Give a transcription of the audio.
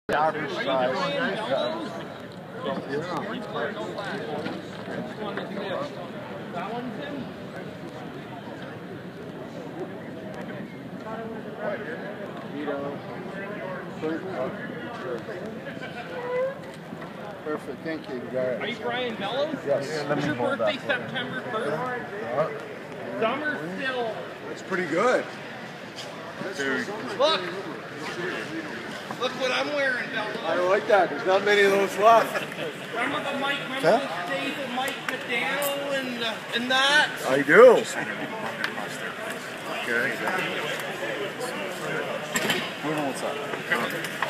Average size. That one's in? Perfect, thank you. Are you Brian Bellows? Yes. Was your birthday September 1st? Summer still. That's pretty good. Look! Look what I'm wearing, Bellows. I like that. There's not many of those left. Remember the days of Mike Medano and that? I do. Okay. What's up?